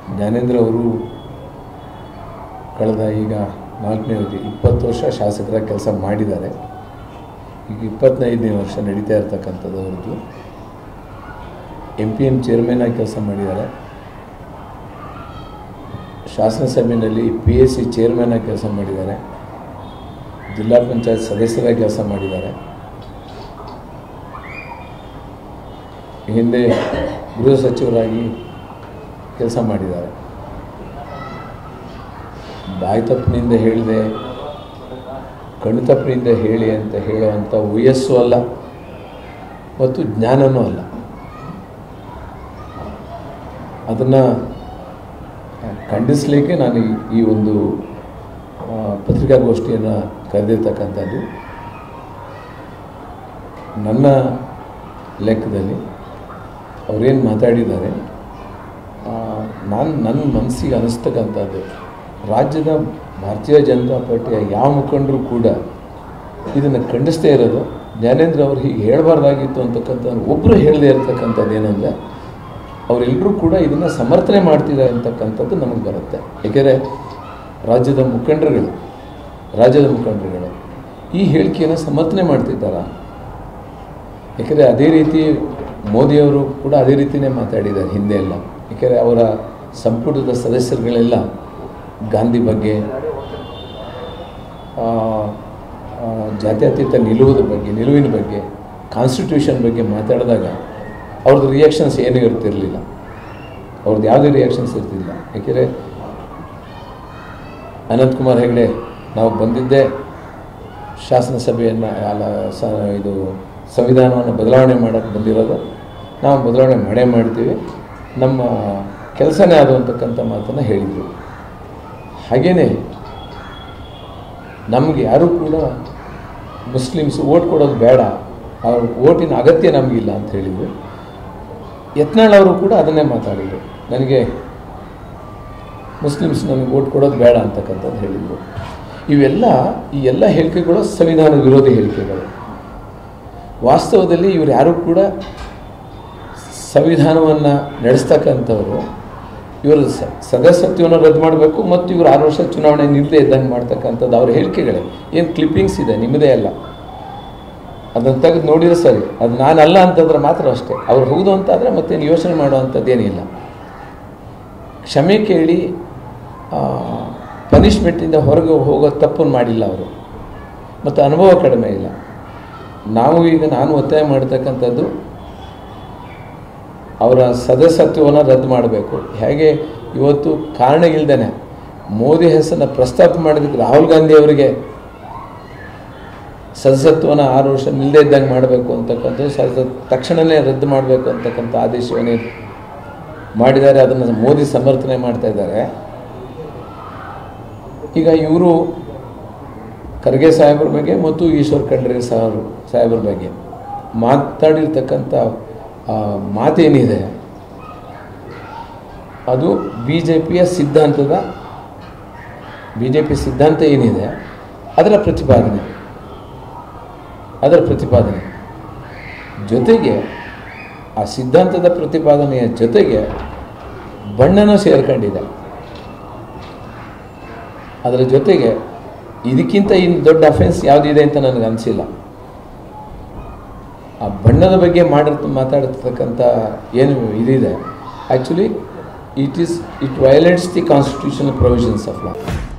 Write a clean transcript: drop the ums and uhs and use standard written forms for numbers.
ಜ್ಞಾನೇಂದ್ರ ಅವರು ಕಳೆದ ಈಗ 4ನೇ ಅವಧಿ 20 ವರ್ಷ ಶಾಸಕರ ಕೆಲಸ ಮಾಡಿದ್ದಾರೆ. ಈಗ 25ನೇ ವರ್ಷ ನಡೀತಾ ಇರತಕ್ಕಂಥದ್ದು ಅವ್ರದ್ದು. MPM ಚೇರ್ಮನ್ ಆಗಿ ಕೆಲಸ ಮಾಡಿದ್ದಾರೆ. ಶಾಸನಸಭೆಯಲ್ಲಿ PAC ಚೇರ್ಮನ್ ಆಗಿ ಕೆಲಸ ಮಾಡಿದ್ದಾರೆ. ಜಿಲ್ಲಾ ಪಂಚಾಯತ್ ಸದಸ್ಯರಾಗಿ ಕೆಲಸ ಮಾಡಿದ್ದಾರೆ. ಹಿಂದೆ ಗೃಹ ಸಚಿವರಾಗಿ ಕೆಲಸ ಮಾಡಿದ್ದಾರೆ. ಬಾಯಿ ತಪ್ಪಿನಿಂದ ಹೇಳಿದೆ, ಕಣ್ಣು ತಪ್ಪಿನಿಂದ ಹೇಳಿ ಅಂತ ಹೇಳುವಂಥ ವಯಸ್ಸು ಅಲ್ಲ ಮತ್ತು ಜ್ಞಾನವೂ ಅಲ್ಲ. ಅದನ್ನು ಖಂಡಿಸಲಿಕ್ಕೆ ನಾನು ಈ ಒಂದು ಪತ್ರಿಕಾಗೋಷ್ಠಿಯನ್ನು ಕರೆದಿರ್ತಕ್ಕಂಥದ್ದು. ನನ್ನ ಲೆಕ್ಕದಲ್ಲಿ ಅವರೇನು ಮಾತಾಡಿದ್ದಾರೆ, ನನ್ನ ಮನಸ್ಸಿಗೆ ಅನ್ನಿಸ್ತಕ್ಕಂಥದ್ದು, ರಾಜ್ಯದ ಭಾರತೀಯ ಜನತಾ ಪಾರ್ಟಿಯ ಯಾವ ಮುಖಂಡರು ಕೂಡ ಇದನ್ನು ಖಂಡಿಸ್ತೇ ಇರೋದು. ಜ್ಞಾನೇಂದ್ರ ಅವರು ಹೀಗೆ ಹೇಳಬಾರ್ದಾಗಿತ್ತು ಅಂತಕ್ಕಂಥ ಒಬ್ಬರು ಹೇಳದೇ ಇರತಕ್ಕಂಥದ್ದು ಏನಂದರೆ, ಅವರೆಲ್ಲರೂ ಕೂಡ ಇದನ್ನು ಸಮರ್ಥನೆ ಮಾಡ್ತಿದ್ದಾರೆ ಅಂತಕ್ಕಂಥದ್ದು ನಮಗೆ ಬರುತ್ತೆ. ಏಕೆಂದರೆ ರಾಜ್ಯದ ಮುಖಂಡರುಗಳು ಈ ಹೇಳಿಕೆಯನ್ನು ಸಮರ್ಥನೆ ಮಾಡ್ತಿದ್ದಾರೆ. ಏಕೆಂದರೆ ಅದೇ ರೀತಿ ಮೋದಿಯವರು ಕೂಡ ಅದೇ ರೀತಿಯೇ ಮಾತಾಡಿದ್ದಾರೆ ಹಿಂದೆ ಎಲ್ಲ. ಏಕೆಂದರೆ ಅವರ ಸಂಪುಟದ ಸದಸ್ಯರುಗಳೆಲ್ಲ ಗಾಂಧಿ ಬಗ್ಗೆ, ಜಾತ್ಯತೀತ ನಿಲುವಿನ ಬಗ್ಗೆ, ಕಾನ್ಸ್ಟಿಟ್ಯೂಷನ್ ಬಗ್ಗೆ ಮಾತಾಡಿದಾಗ ಅವ್ರದ್ದು ರಿಯಾಕ್ಷನ್ಸ್ ಏನೂ ಇರ್ತಿರಲಿಲ್ಲ. ಅವ್ರದ್ದು ಯಾವುದೇ ರಿಯಾಕ್ಷನ್ಸ್ ಇರ್ತಿಲ್ಲ. ಏಕೆಂದರೆ ಅನಂತಕುಮಾರ್ ಹೆಗಡೆ, ನಾವು ಬಂದಿದ್ದೇ ಶಾಸನಸಭೆಯನ್ನು ಇದು ಸಂವಿಧಾನವನ್ನು ಬದಲಾವಣೆ ಮಾಡೋಕ್ಕೆ ಬಂದಿರೋದು, ನಾವು ಬದಲಾವಣೆ ಮಾಡೇ ಮಾಡ್ತೀವಿ, ನಮ್ಮ ಕೆಲಸನೇ ಅದು ಅಂತಕ್ಕಂಥ ಮಾತನ್ನು ಹೇಳಿದರು. ಹಾಗೆಯೇ ನಮಗೆ ಯಾರೂ ಕೂಡ ಮುಸ್ಲಿಮ್ಸ್ ಓಟ್ ಕೊಡೋದು ಬೇಡ, ಅವ್ರ ಓಟಿನ ಅಗತ್ಯ ನಮಗಿಲ್ಲ ಅಂತ ಹೇಳಿದರು. ಯತ್ನಾಳ್ ಅವರು ಕೂಡ ಅದನ್ನೇ ಮಾತಾಡಿದರು, ನನಗೆ ಮುಸ್ಲಿಮ್ಸ್ ನನಗೆ ಓಟ್ ಕೊಡೋದು ಬೇಡ ಅಂತಕ್ಕಂಥದ್ದು ಹೇಳಿದರು. ಈ ಎಲ್ಲ ಹೇಳಿಕೆಗಳು ಸಂವಿಧಾನ ವಿರೋಧಿ ಹೇಳಿಕೆಗಳು. ವಾಸ್ತವದಲ್ಲಿ ಇವರು ಯಾರೂ ಕೂಡ ಸಂವಿಧಾನವನ್ನು ನಡೆಸ್ತಕ್ಕಂಥವರು, ಇವರು ಸದಸ್ಯತ್ವವನ್ನು ರದ್ದು ಮಾಡಬೇಕು ಮತ್ತು ಇವರು 6 ವರ್ಷ ಚುನಾವಣೆ ನಿಲ್ಲದೆ ಇದ್ದಂಗೆ ಮಾಡ್ತಕ್ಕಂಥದ್ದು ಅವ್ರ ಹೇಳಿಕೆಗಳೇ. ಏನು ಕ್ಲಿಪ್ಪಿಂಗ್ಸ್ ಇದೆ, ನಿಮ್ಮದೇ ಅಲ್ಲ, ಅದನ್ನು ತೆಗೆದು ನೋಡಿದ್ರೆ ಸರಿ. ಅದು ನಾನಲ್ಲ ಅಂತಂದ್ರೆ ಮಾತ್ರ ಅಷ್ಟೇ. ಅವ್ರು ಹೌದು ಅಂತಾದರೆ ಮತ್ತೇನು ಯೋಚನೆ ಮಾಡುವಂಥದ್ದೇನಿಲ್ಲ. ಕ್ಷಮೆ ಕೇಳಿ ಪನಿಷ್ಮೆಂಟಿಂದ ಹೊರಗೆ ಹೋಗೋ ತಪ್ಪನ್ನು ಮಾಡಿಲ್ಲ ಅವರು, ಮತ್ತು ಅನುಭವ ಕಡಿಮೆ ಇಲ್ಲ. ನಾನು ಒತ್ತಾಯ ಮಾಡ್ತಕ್ಕಂಥದ್ದು ಅವರ ಸದಸ್ಯತ್ವವನ್ನು ರದ್ದು ಮಾಡಬೇಕು. ಹೇಗೆ ಇವತ್ತು ಕಾರಣ ಇಲ್ಲದೇ ಮೋದಿ ಹೆಸರನ್ನು ಪ್ರಸ್ತಾಪ ಮಾಡಿದ್ದಕ್ಕೆ ರಾಹುಲ್ ಗಾಂಧಿ ಅವರಿಗೆ ಸದಸ್ಯತ್ವನ 6 ವರ್ಷ ನಿಲ್ಲದೇ ಇದ್ದಂಗೆ ಮಾಡಬೇಕು ಅಂತಕ್ಕಂಥದ್ದು, ತಕ್ಷಣವೇ ರದ್ದು ಮಾಡಬೇಕು ಅಂತಕ್ಕಂಥ ಆದೇಶವನ್ನೇ ಮಾಡಿದ್ದಾರೆ. ಅದನ್ನು ಮೋದಿ ಸಮರ್ಥನೆ ಮಾಡ್ತಾ ಇದ್ದಾರೆ. ಈಗ ಇವರು ಖರ್ಗೆ ಸಾಹೇಬ್ರ ಬಗ್ಗೆ ಮತ್ತು ಈಶ್ವರ್ ಖಂಡ್ರೆ ಸಾಹೇಬ್ರ ಬಗ್ಗೆ ಮಾತಾಡಿರ್ತಕ್ಕಂಥ ಮಾತೇನಿದೆ, ಅದು ಬಿ ಜೆ ಪಿ ಸಿದ್ಧಾಂತ ಏನಿದೆ ಅದರ ಪ್ರತಿಪಾದನೆ ಜೊತೆಗೆ, ಆ ಸಿದ್ಧಾಂತದ ಪ್ರತಿಪಾದನೆಯ ಜೊತೆಗೆ ಬಣ್ಣನೂ ಸೇರ್ಕೊಂಡಿದೆ. ಅದರ ಜೊತೆಗೆ ಇದಕ್ಕಿಂತ ಇನ್ನು ದೊಡ್ಡ ಅಫೆನ್ಸ್ ಯಾವುದಿದೆ ಅಂತ ನನಗೆ ಅನಿಸಿಲ್ಲ. ಆ ಬಣ್ಣದ ಬಗ್ಗೆ ಮಾತಾಡ್ತಕ್ಕಂಥ ಏನು ಇದಿದೆ, actually it violates the constitutional provisions of law.